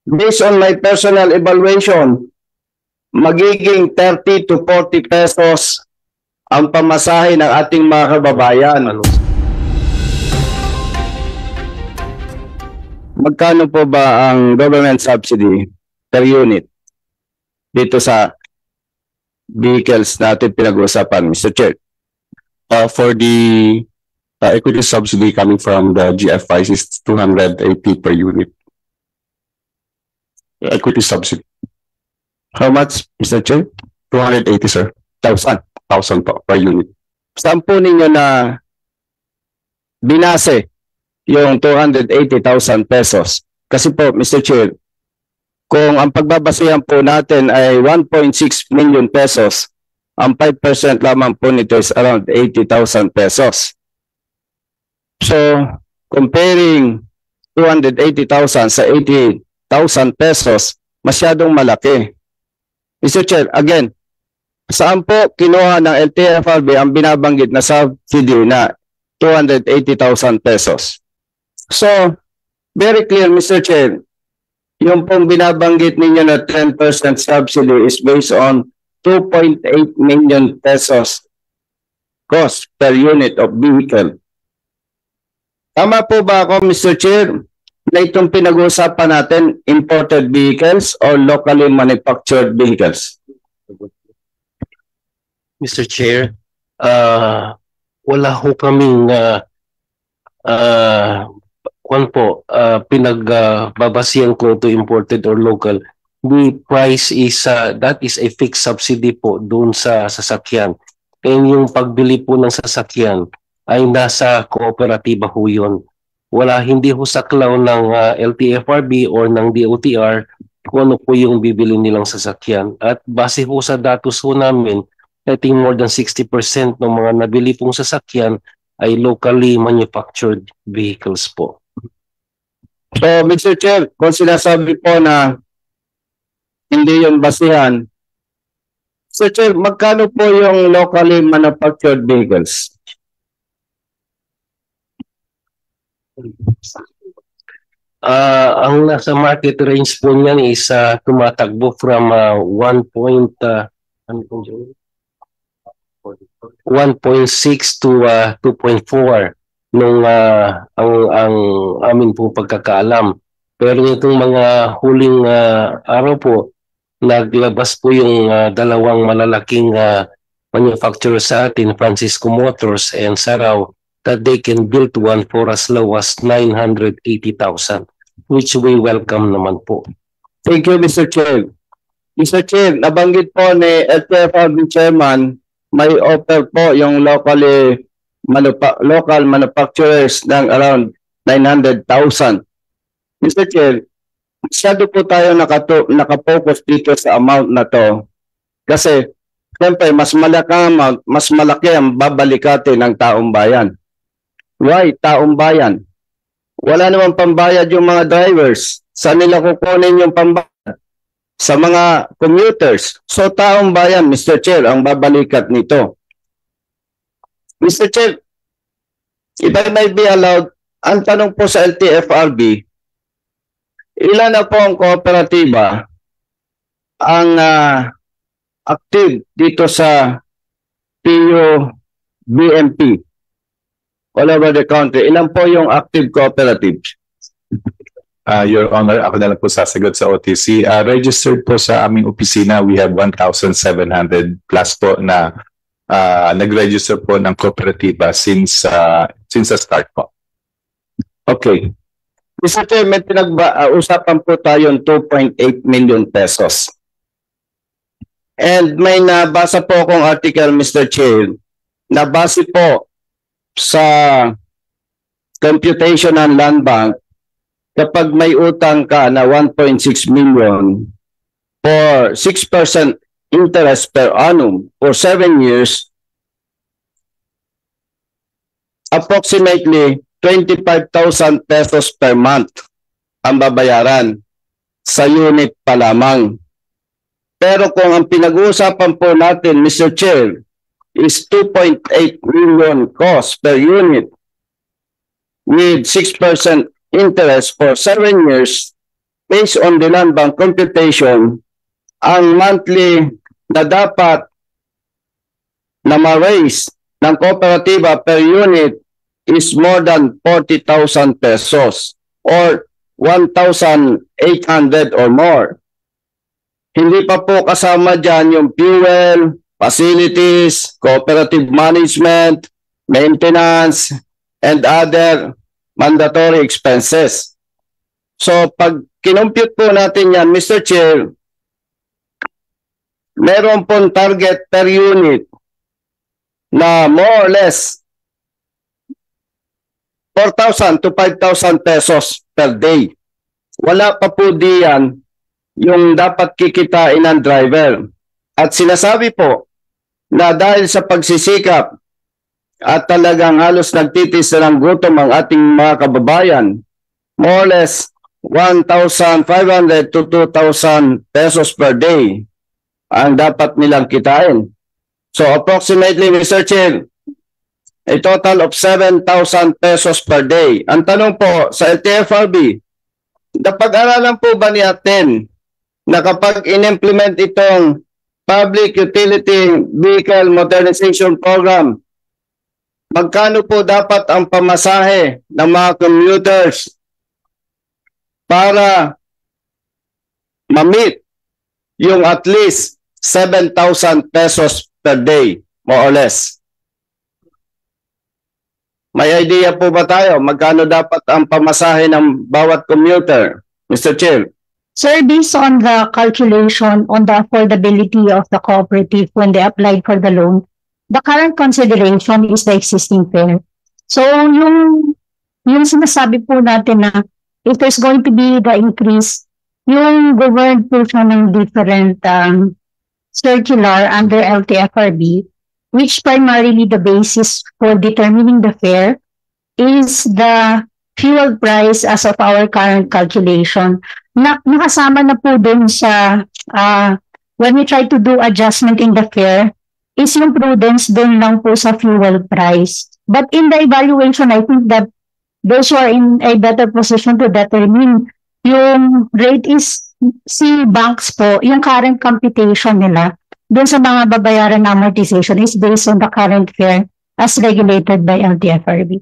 based on my personal evaluation, magiging 30 to 40 pesos ang pamasahe ng ating mga kababayan. Magkano po ba ang government subsidy per unit dito sa vehicles natin pinag-uusapan, Mr. Chair? For the equity subsidy coming from the GFIs is 280 per unit. Equity subsidy. How much, Mr. Chair? 280, sir. 1,000 per unit. Saan po ninyo na binase yung 280,000 pesos? Kasi po, Mr. Chair, kung ang pagbabasihan po natin ay 1.6 million pesos, ang 5% lamang po nito is around 80,000 pesos. So, comparing 280,000 sa 80,000 pesos, masyadong malaki. Mr. Chair, again, saan po kinuha ng LTFRB ang binabanggit na subsidy na 280,000 pesos? So, very clear, Mr. Chair, yung pong binabanggit ninyo na 10% subsidy is based on 2.8 million pesos cost per unit of vehicle. Tama po ba ako, Mr. Chair, na itong pinag-uusapan natin, imported vehicles or locally manufactured vehicles? Mr. Chair, wala ho kaming pinagbabasihan ko to imported or local. The price is, that is a fixed subsidy po doon sa sasakyan. And yung pagbili po ng sasakyan ay nasa kooperatiba ho yun. Hindi ho saklaw ng LTFRB or ng DOTR kung ano po yung bibili nilang sasakyan. At base ho sa datos ho namin, I think more than 60% ng mga nabili pong sasakyan ay locally manufactured vehicles po. So, Mr. Chair, kung sinasabi po na hindi yung basihan, Mr. Chair, magkano po yung locally manufactured vehicles? Ang nasa market range po niyan is tumatakbo from 1.6 to 2.4 nung ang amin po pagkakaalam. Pero itong mga huling araw po, naglabas po yung dalawang malalaking manufacturer sa atin, Francisco Motors and Saraw, that they can build one for as low as 980,000, which we welcome naman po. Thank you, Mr. Chair. Mr. Chair, nabanggit po ni LTFRB Chairman, may offer po yung local manufacturers ng around 900,000. Mr. Chair, masyado po tayo nakapokus dito sa amount na to. Kasi, siyempre, mas malaki ang babalikate ng taong bayan. Why taong bayan? Wala namang pambayad yung mga drivers. Saan nila kukunin yung pambayad? Sa mga commuters. So taong bayan, Mr. Chair, ang babalikat nito. Mr. Chair, if I might be allowed, ang tanong po sa LTFRB, ilan na po ang kooperatiba ang active dito sa PUBMP? All over the country. Ilan po yung active cooperatives? Your Honor, ako na lang po sasagot sa OTC. Registered po sa aming opisina, we have 1,700 plus po na nag-register po ng kooperatiba since the start po. Okay. Mr. Chair, may usapan po tayo ng 2.8 million pesos. And may nabasa po akong article, Mr. Chair, nabase po sa computation ng Land Bank, kapag may utang ka na 1.6 million for 6% interest per annum for 7 years, approximately 25,000 pesos per month ang babayaran sa unit pa lamang. Pero kung ang pinag-uusapan po natin, Mr. Chair, is 2.8 million cost per unit with 6% interest for 7 years, based on the land bank computation, ang monthly na dapat na ma-raise ng kooperatiba per unit is more than 40,000 pesos or 1,800 or more. Hindi pa po kasama dyan yung fuel, facilities, cooperative management, maintenance, and other mandatory expenses. So pag kinompute po natin yan, Mr. Chair, meron pong target per unit na more or less 4,000 to 5,000 pesos per day. Wala pa po diyan yung dapat kikitain ng driver. At sinasabi po na dahil sa pagsisikap at talagang halos nagtitis na ng gutom ang ating mga kababayan, more or less 1,500 to 2,000 pesos per day ang dapat nilang kitain. So approximately, Mr. Chair, a total of 7,000 pesos per day. Ang tanong po sa LTFRB, napag-aralan po ba ni Aten na kapag in-implement itong Public Utility Vehicle Modernization Program, magkano po dapat ang pamasahe ng mga commuters para ma-meet yung at least 7,000 pesos per day, more or less? May idea po ba tayo magkano dapat ang pamasahe ng bawat commuter, Mr. Chair? Sir, based on the calculation on the affordability of the cooperative when they applied for the loan, the current consideration is the existing fare. So, yung sinasabi po natin na if there's going to be the increase, yung governed po siya ng different circular under LTFRB, which primarily the basis for determining the fare is the fuel price as of our current calculation. Nakasama na po dun sa when we try to do adjustment in the fare is yung prudence dun lang po sa fuel price. But in the evaluation, I think that those who are in a better position to determine yung rate is si banks po, yung current computation nila dun sa mga babayaran na amortization is based on the current fare as regulated by LTFRB.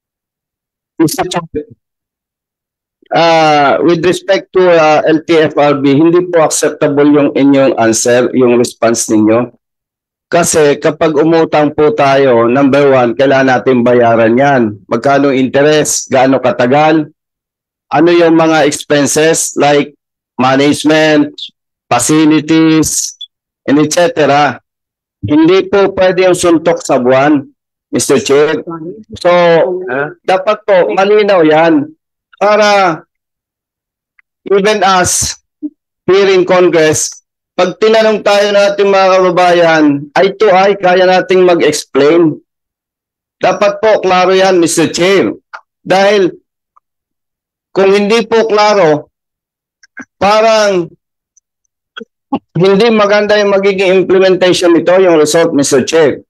With respect to LTFRB, hindi po acceptable yung inyong answer, yung response ninyo. Kasi kapag umutang po tayo, number one, kailangan natin bayaran yan. Magkano interest, gaano katagal, ano yung mga expenses like management, facilities, and etc. Hindi po pwede yung suntok sa buwan, Mr. Chair. So, dapat po malinaw yan para even us here in Congress, pag tinanong tayo natin mga kababayan, eye to eye, kaya nating mag-explain. Dapat po klaro yan, Mr. Chair. Dahil kung hindi po klaro, parang hindi maganda yung magiging implementation nito, yung result, Mr. Chair.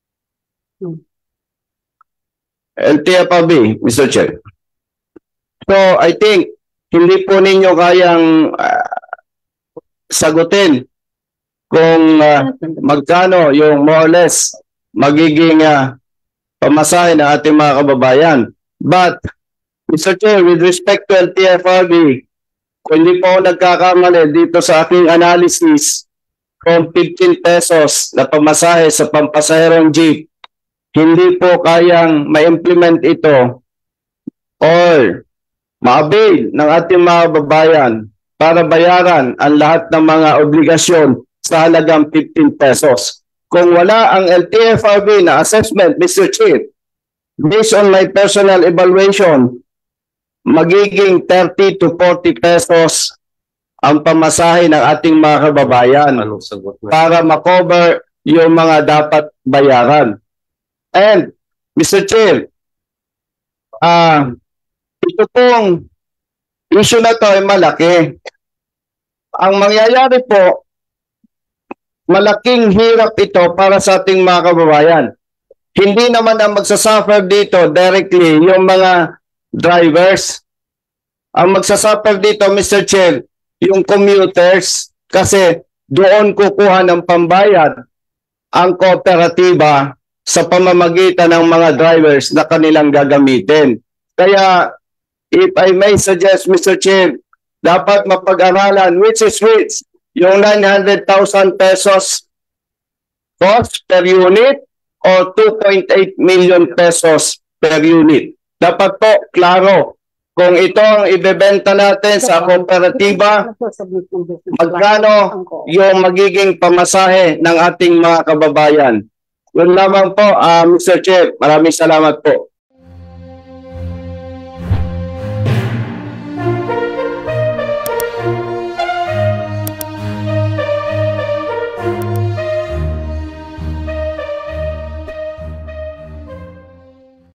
LTFRB, Mr. Chair. So, I think, hindi po ninyo kayang sagutin kung magkano yung more or less magiging pamasahe ng ating mga kababayan. But, Mr. Chair, with respect to LTFRB, kung hindi po nagkakamali dito sa aking analysis, kung 15 pesos na pamasahe sa pampasaherong jeep, hindi po kayang ma-implement ito or ma-avail ng ating mga babayan para bayaran ang lahat ng mga obligasyon sa halagang 15 pesos. Kung wala ang LTFRB na assessment, Mr. Chief, based on my personal evaluation, magiging 30 to 40 pesos ang pamasahe ng ating mga kababayan para makover yung mga dapat bayaran. And, Mr. Chair, ito pong issue na to ay malaki. Ang mangyayari po, malaking hirap ito para sa ating mga kababayan. Hindi naman ang magsasuffer dito directly yung mga drivers. Ang magsasuffer dito, Mr. Chair, yung commuters, kasi doon kukuha ng pambayad ang kooperatiba sa pamamagitan ng mga drivers na kanilang gagamitin. Kaya, if I may suggest, Mr. Chair, dapat mapag-aralan which is which, yung 900,000 pesos cost per unit o 2.8 million pesos per unit. Dapat po, klaro, kung ito ang ibebenta natin sa kooperatiba, magkano yung magiging pamasahe ng ating mga kababayan. Yun lamang po, Mr. Chair. Maraming salamat po.